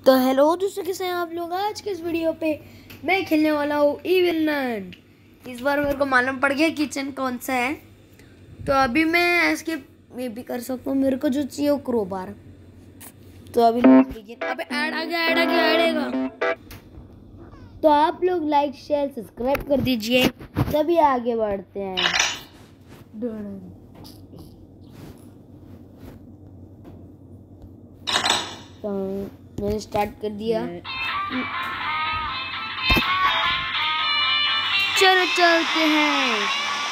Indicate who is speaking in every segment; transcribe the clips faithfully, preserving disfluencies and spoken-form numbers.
Speaker 1: तो हेलो दोस्तों, कैसे हैं आप लोग। आज के इस वीडियो पे मैं खेलने वाला हूँ इविल नन। इस बार मेरे को मालूम पड़ गया किचन कौन सा है, तो अभी मैं ऐसे ये भी कर सकता हूँ। मेरे को जो चाहिए वो क्रोबार। तो अभी अबे ऐड आ गया, ऐड आ गया, ऐड आएगा। तो आप लोग लाइक शेयर सब्सक्राइब कर दीजिए, तभी आगे बढ़ते हैं। तो मैंने स्टार्ट कर दिया। चलो चलते हैं।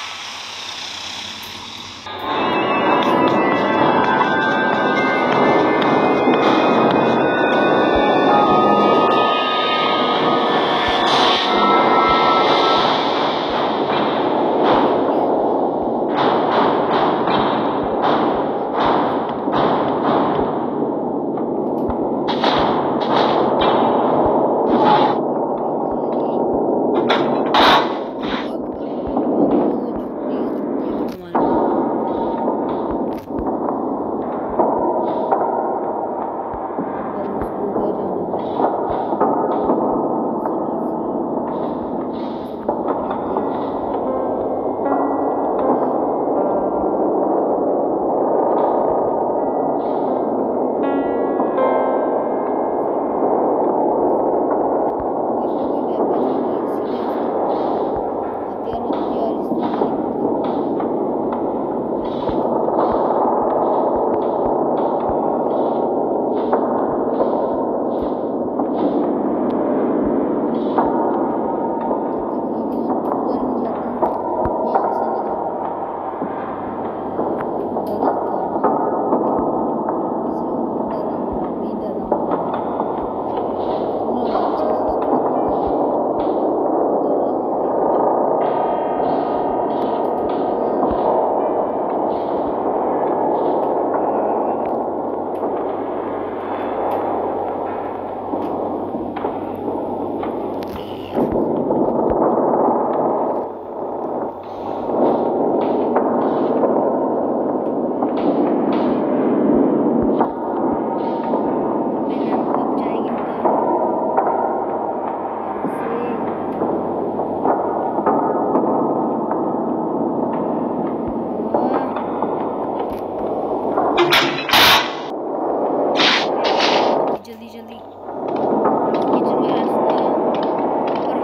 Speaker 1: जल्दी जल्दी किचन में रास्ता ऊपर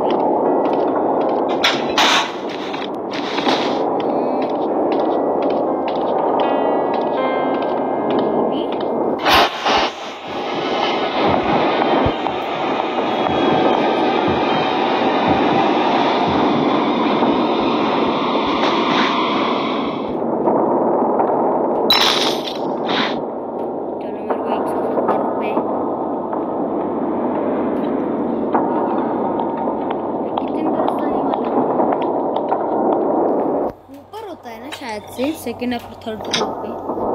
Speaker 1: शायद से सेकेंड या थर्ड फ्लोर पे।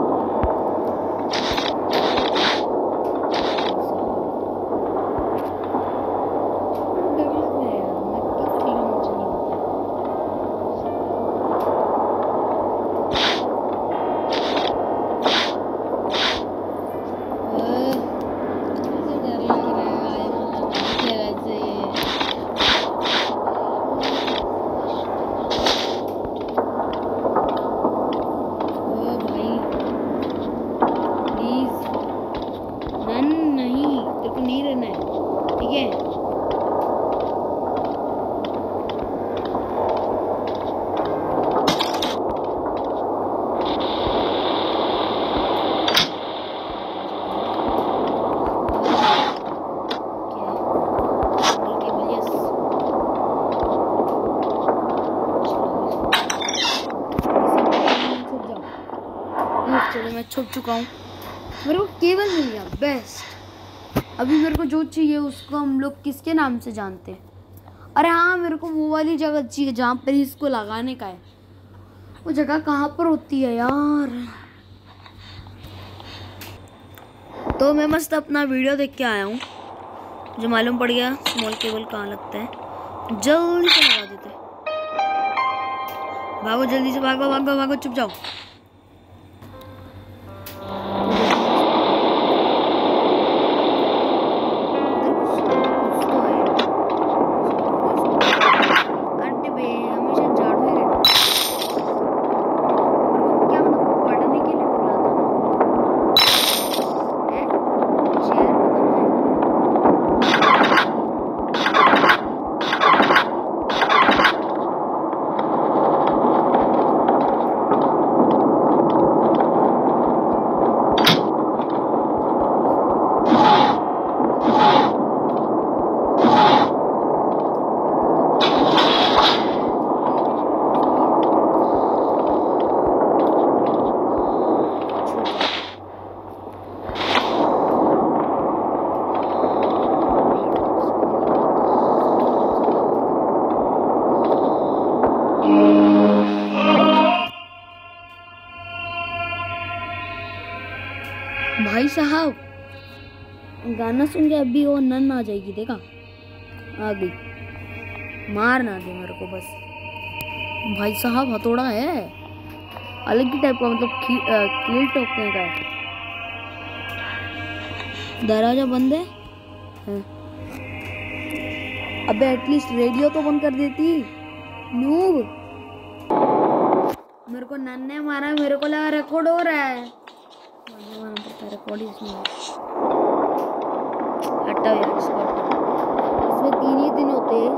Speaker 1: नहीं रहना है, ठीक है। चलो मैं छुप चुका हूँ, मेरे को केबल मिल गया, बेस्ट। अभी मेरे को जो चाहिए उसको हम लोग किसके नाम से जानते हैं। अरे हाँ, मेरे को वो वाली जगह चाहिए जहाँ पर इसको लगाने का है। वो जगह कहाँ पर होती है यार। तो मैं मस्त अपना वीडियो देख के आया हूँ, जो मालूम पड़ गया स्मॉल केबल कहाँ लगता है। जल्दी से लगा देते, भागो जल्दी से, भागो भागो भागो, चुप जाओ। साहब, गाना सुन के अभी वो नन आ जाएगी, देखा आ गई। मार ना दे मेरे को बस। भाई साहब हथौड़ा है अलग ही टाइप का, मतलब कील ठोकने का है। दरवाजा बंद है, है। अबे एटलीस्ट रेडियो तो बंद कर देती नूब। मेरे को नन ने मारा, मेरे को लगा रिकॉर्ड हो रहा है। रिकॉर्ड इसमें हटाओ यार, इसको हटाओ। इसमें तीन ही दिन होते हैं।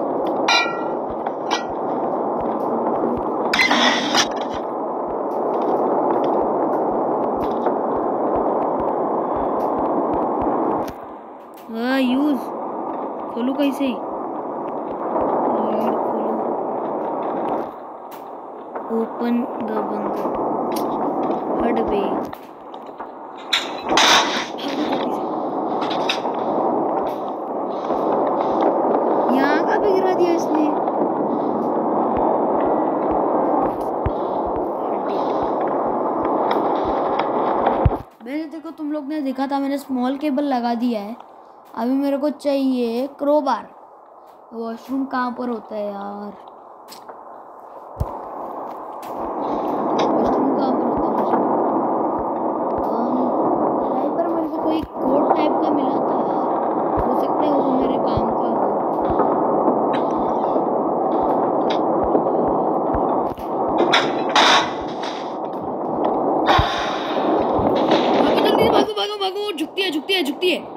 Speaker 1: हाँ यूज खोलो कैसे, लीड खोलो, ओपन द बंद हट बे। यहाँ का भी गिरा दिया इसने। मैंने देखो तुम लोग ने देखा था, मैंने स्मॉल केबल लगा दिया है। अभी मेरे को चाहिए क्रोबार। वॉशरूम कहाँ पर होता है यार, वॉशरूम कहाँ पर होता है? यहाँ पर मेरे को कोई कोड टाइप का मिला था, हो सकता है वो मेरे काम का हो। भागो जल्दी, भागो भागो भागो, झुकती है झुकती है झुकती है।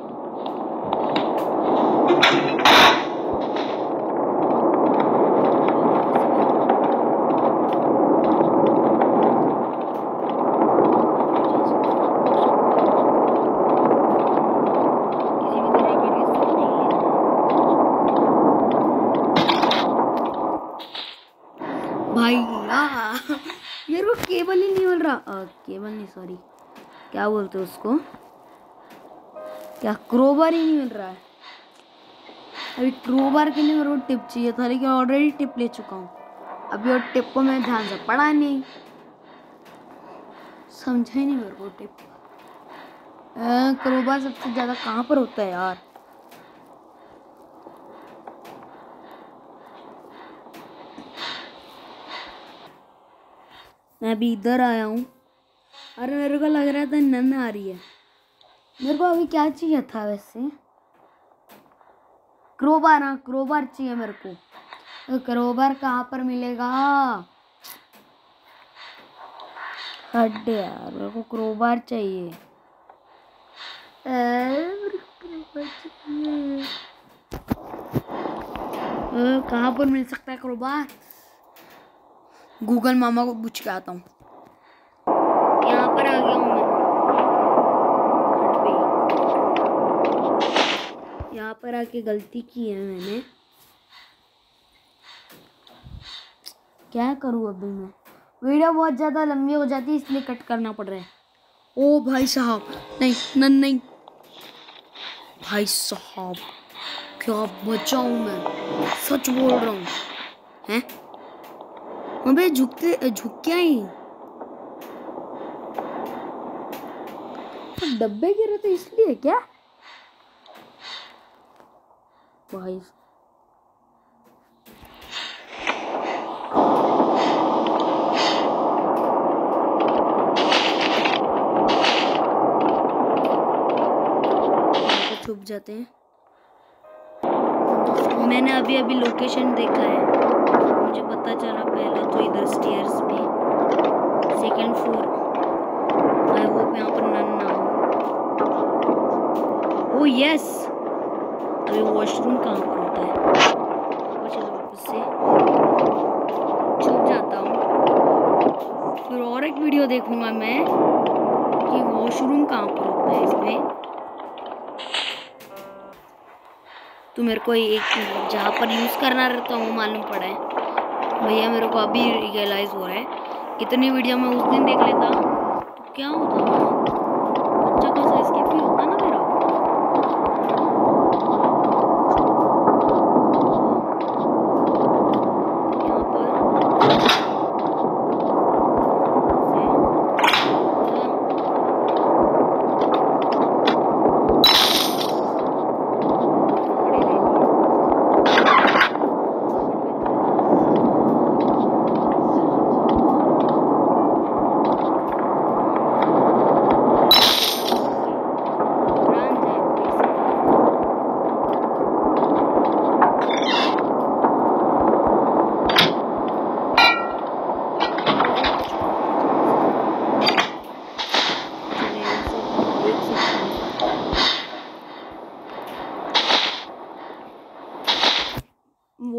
Speaker 1: भाई यार मेरे को केबल ही नहीं मिल रहा। आ, केबल नहीं, सॉरी क्या बोलते हैं उसको, क्या क्रोबार ही नहीं मिल रहा है। अभी क्रोबार के लिए मेरे को टिप चाहिए था, लेकिन ऑलरेडी टिप ले चुका हूँ। अभी और टिप को मैं ध्यान से पढ़ा नहीं, समझा ही नहीं मेरे को टिप। क्रोबार सबसे ज़्यादा कहाँ पर होता है यार? मैं अभी इधर आया हूँ। अरे मेरे को लग रहा था नन आ रही है। मेरे को अभी क्या चाहिए था वैसे? क्रोबार, हाँ क्रोबार चाहिए मेरे को। तो क्रोबार कहाँ पर मिलेगा? हट यार, मेरे को क्रोबार चाहिए। कहाँ पर मिल सकता है क्रोबार? गूगल मामा को पूछ के आता हूँ। यहाँ पर आ गया हूँ मैं। यहाँ पर आके गलती की है मैंने। क्या करूँ अभी मैं? वीडियो बहुत ज़्यादा लंबी हो जाती है, इसलिए कट करना पड़ रहा है। ओ भाई साहब, नहीं नन नहीं, भाई साहब क्या बचाऊँ मैं, सच बोल रहा हूँ। हैं अबे झुकते झुक क्या ही, तो डब्बे गिरे थे इसलिए क्या? भाई छुप जाते हैं। मैंने अभी अभी लोकेशन देखा है, मुझे पता चला पहला तो इधर स्टेयर्स पे, सेकंड फ्लोर। आई होप यहाँ पर नन ना हो। ओह यस, अभी वॉशरूम कहाँ पर होता है? वो चलो वापस से छुप जाता हूँ, फिर और एक वीडियो देखूंगा मैं कि वॉशरूम कहाँ पर होता है इसमें। तो मेरे को एक जहाँ पर यूज़ करना रहता है वो मालूम पड़ा है भैया, मेरे को अभी रियलाइज़ हो रहा है। इतनी वीडियो मैं उस दिन देख लेता तो क्या होता, अच्छा खासा स्किप भी होता ना मेरा। यहाँ पर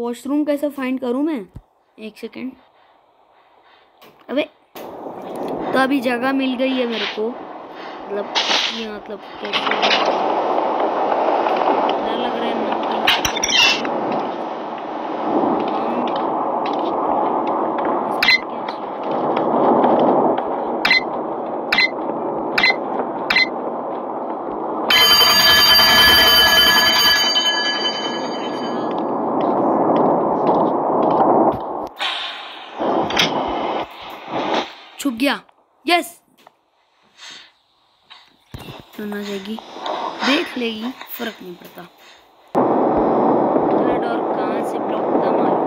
Speaker 1: वॉशरूम कैसे फाइंड करूँ मैं? एक सेकेंड। अबे तो अभी जगह मिल गई है मेरे को, मतलब ये मतलब कैसे डर लग रहा है ना। छुप गया। यस, तो ना जाएगी, देख लेगी, फर्क नहीं पड़ता। डोर कहाँ से ब्लॉक था मालूम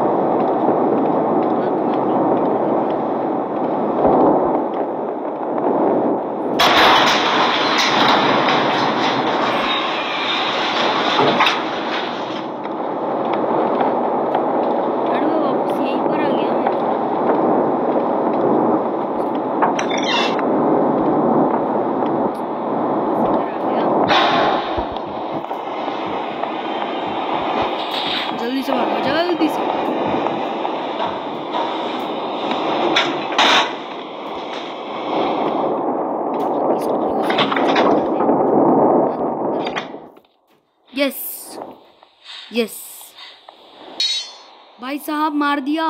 Speaker 1: नहीं। वापस यहीं पर आ गया मैं। जल्दी से भागो, जल्दी से। यस यस, भाई साहब मार दिया।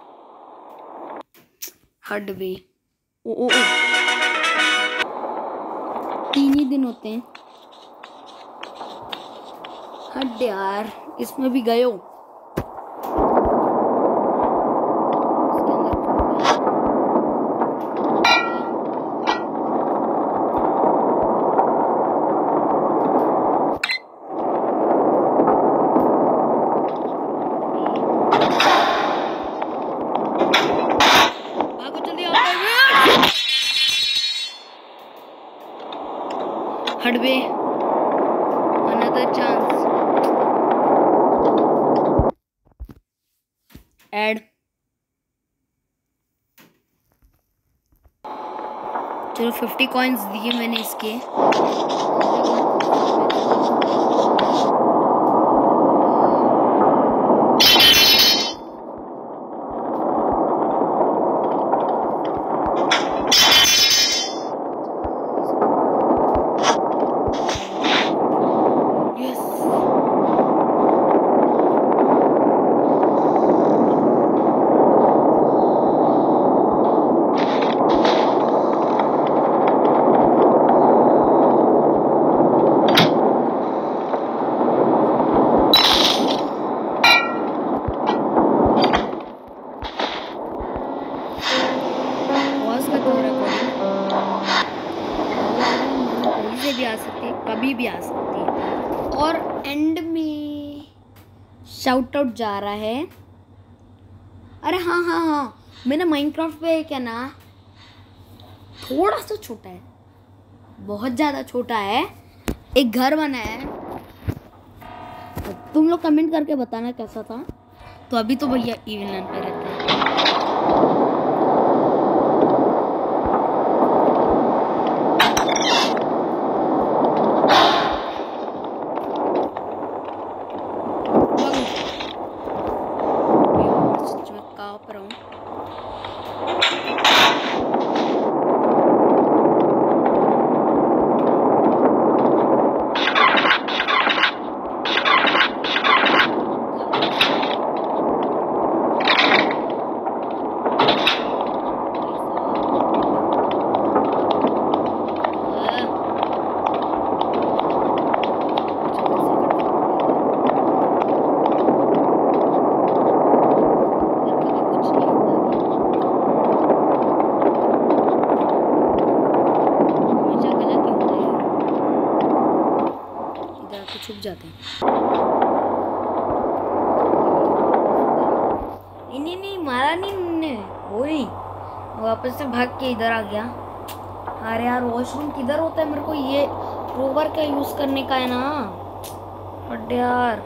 Speaker 1: हट बे। ओ ओ ओ, तीन ही दिन होते हैं। हट यार, इसमें भी गए हो। हट बे, अनदर चांस। ऐड, चलो फिफ्टी कॉइन्स दिए मैंने इसके। भी आ सकती है, कभी भी आ सकती है। और एंड में शाउट आउट जा रहा है। अरे हाँ हाँ हाँ, मैंने माइनक्राफ्ट पे क्या ना, थोड़ा सा छोटा है, बहुत ज़्यादा छोटा है, एक घर बना है। तुम लोग कमेंट करके बताना कैसा था। तो अभी तो भैया इवन पे रहते हैं। छुप जाते हैं। नहीं नहीं नहीं, मारा नहीं, वो नहीं, वापस से भाग के इधर आ गया। अरे यार, वॉशरूम किधर होता है? मेरे को ये रोवर का यूज करने का है ना। बट यार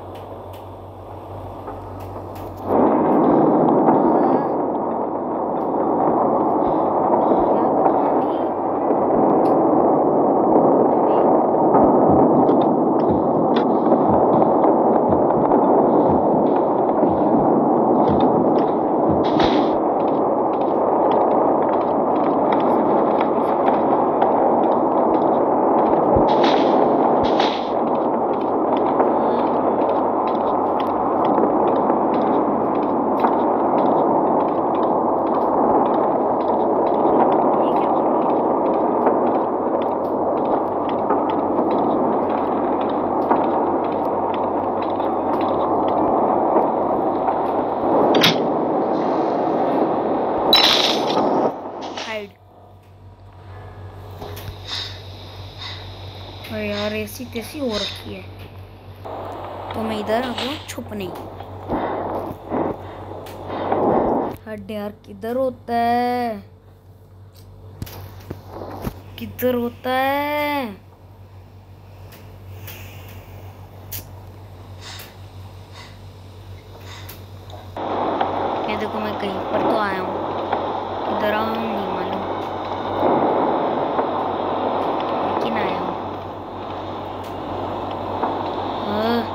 Speaker 1: ऐसी तैसी हो रखी है। तो मैं इधर आ गया छुपने। हट यार, किधर होता है, किधर होता है? ये देखो, मैं कहीं पर तो आया हूँ, किधर आया हूँ नहीं मालूम, लेकिन आया हूँ। हाँ।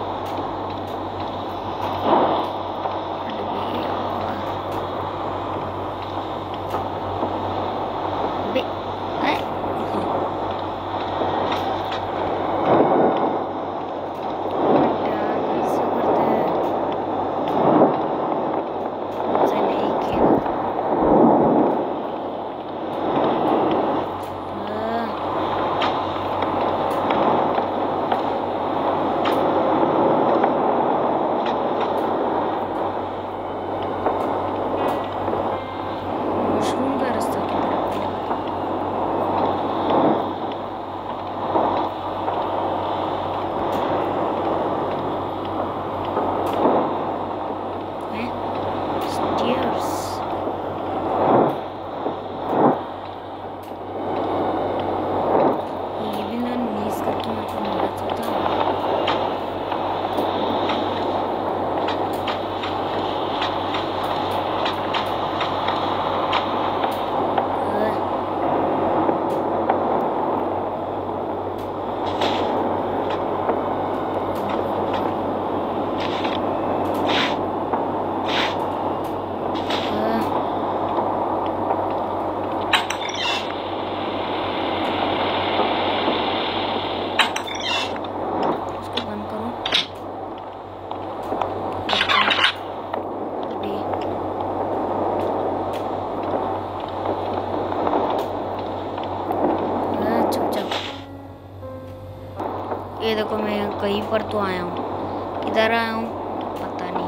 Speaker 1: ये देखो, मैं कहीं पर तो आया हूँ, किधर आया हूँ पता नहीं,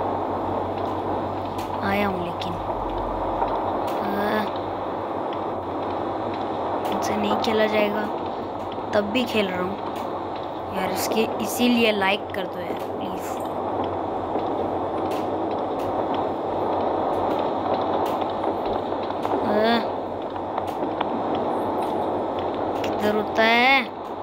Speaker 1: आया हूँ लेकिन इनसे नहीं खेला जाएगा, तब भी खेल रहा हूँ यार। इसके इसीलिए लाइक कर दो यार प्लीज। किधर होता है?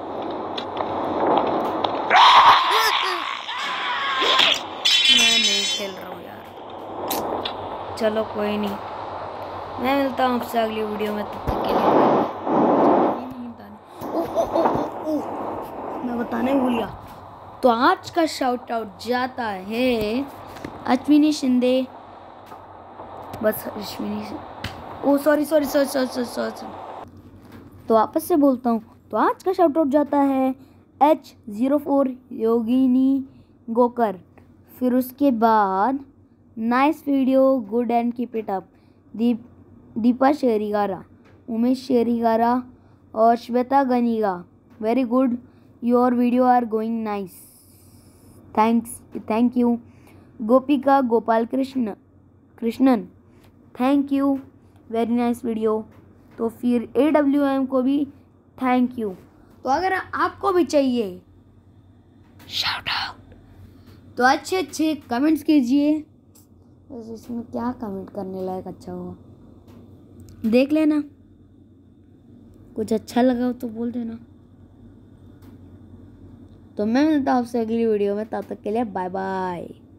Speaker 1: मैं नहीं खेल रहा हूँ यार, चलो कोई नहीं, मैं मिलता हूँ आपसे अगली वीडियो में, तब तक के लिए। ओ, ओ, ओ, ओ, ओ, मैं बताने भूल गया, तो आज का शाउट आउट जाता है अश्विनी शिंदे, बस Ashwini, oh sorry sorry sorry sorry sorry तो वापस से बोलता हूँ, तो आज का शाउट आउट जाता है H zero four Yogini Gokar, फिर उसके बाद nice video good and keep it up Deep Deepa Sherigara, Umesh Sherigara और Shweta Ganiga, very good, your video are going nice, thanks thank you. Gopika Gopal Krishna Krishnan, thank you, very nice video. तो फिर ए डब्ल्यू एम को भी थैंक यू। तो अगर आपको भी चाहिए शाउट आउट तो अच्छे अच्छे कमेंट्स कीजिए। वैसे इसमें क्या कमेंट करने लायक अच्छा होगा, देख लेना, कुछ अच्छा लगा हो तो बोल देना। तो मैं मिलता हूँ आपसे अगली वीडियो में, तब तक के लिए बाय बाय।